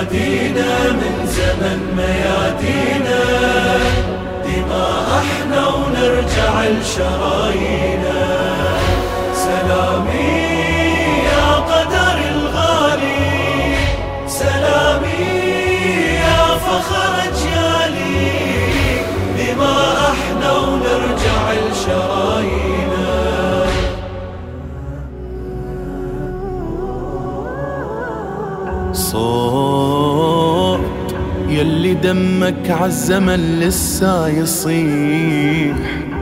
ينادينا من زمن ميادينا، دماء احنا ونرجع لشرايينا. سلامي يا قدر الغالي، سلامي يا فخر اجيالي، دماء احنا ونرجع لشرايينا. صوت يلي دمك عالزمن لسا يصيح،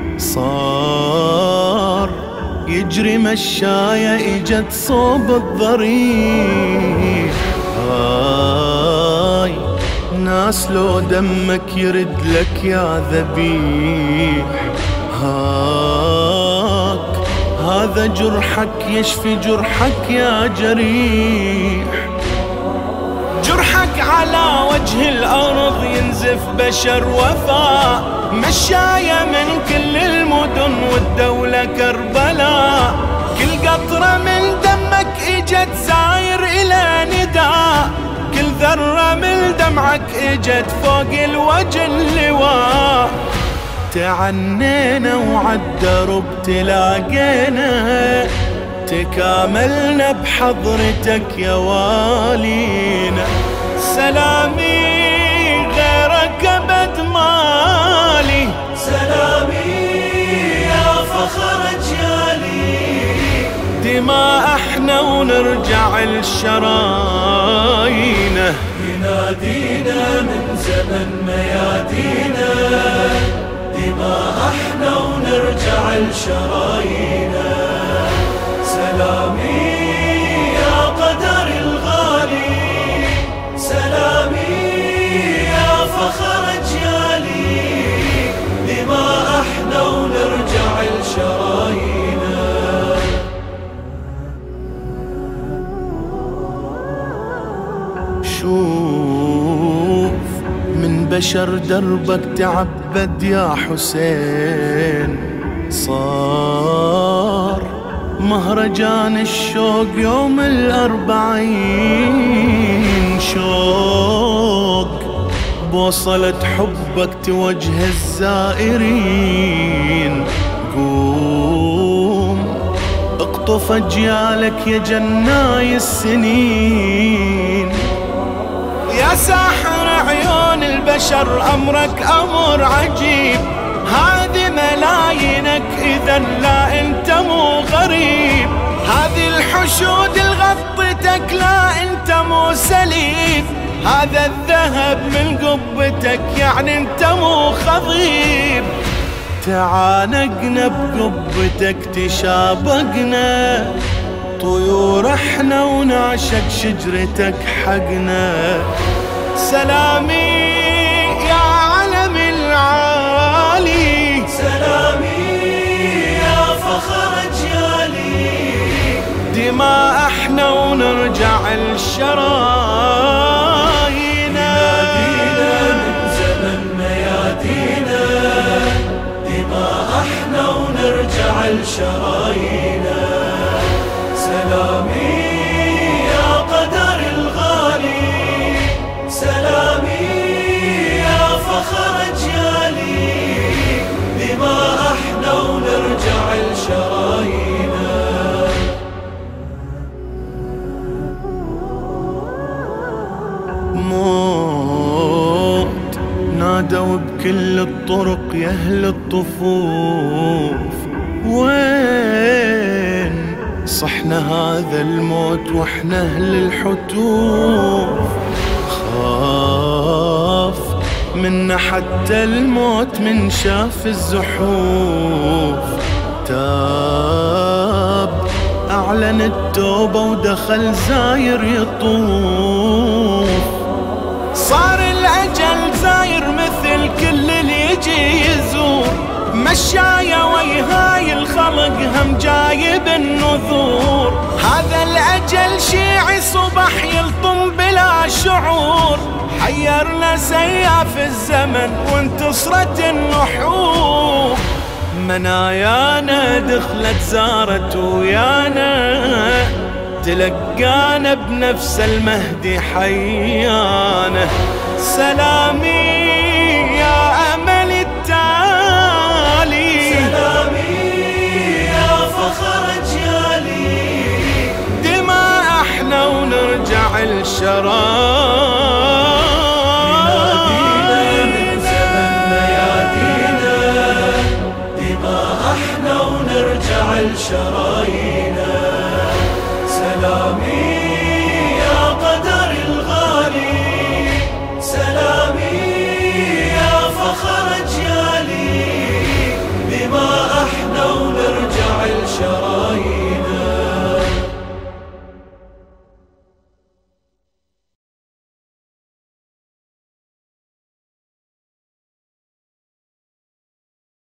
صار يجري مشاية اجت صوب الضريح. هاي ناس لو دمك يرد لك يا ذبيح، هذا جرحك يشفي جرحك يا جريح. جرحك على وجه الأرض ينزف بشر وفاء، مشاية من كل المدن والدولة كربلاء. كل قطرة من دمك اجت زاير إلى نداء، كل ذرة من دمعك اجت فوق الوجه اللواء. تعنينا وعالدرب تلاقينا، تكاملنا بحضرتك يا والينا. سلامي غيرك ابد مالي، سلامي يا فخر اجيالي، دماء احنا ونرجع لشرايينا. ينادينا من زمن ميادينا، دماء احنا ونرجع لشرايينا. سلامي يا قدر الغالي، سلامي يا فخر اجيالي، دماء احنا ونرجع لشرايينا. شوف من بشر دربك تعبد يا حسين، صار مهرجان الشوق يوم ال40. شوق بوصلت حبك توجه الزائرين. قوم اقطف اجيالك يا جناي السنين. يا ساحر عيون البشر أمرك أمر عجيب، هذه ملايينك إذا لا أنت مو غريب. هذه الحشود الغطتك لا أنت مو سليب، هذا الذهب من قبتك يعني أنت مو خضيب. تعانقنا بقبتك تشابقنا، طيور احنا ونعشق شجرتك حقنا. سلامي يا علم العالي، سلامي يا فخر اجيالي، دماء احنا ونرجع لشرايينا. ينادينا من زمن ميادينا، دماء احنا ونرجع لشرايينا. سلامي يا قدر الغالي، سلامي يا فخر اجيالي، دماء احنا ونرجع لشرايينا. موت نادوا بكل الطرق يا اهل الطفوف، وين صحنا هذا الموت واحنا اهل الحتوف. خاف منا حتى الموت من شاف الزحوف. تاب اعلن التوبة ودخل زاير يطوف. صار الاجل زاير مثل كل اللي يجي يزور، مشاية ويهاي الخلق هم جايب النذور. هذا الأجل شيعي صبح يلطم بلا شعور، حيرنا سياف الزمن وانتصرت النحور. منايانا دخلت زارت ويانا، تلقانا بنفس المهدي حيانا. سلامي يا أمل التالي، سلامي يا فخر أجيالي، دماء احنا ونرجع الشراب.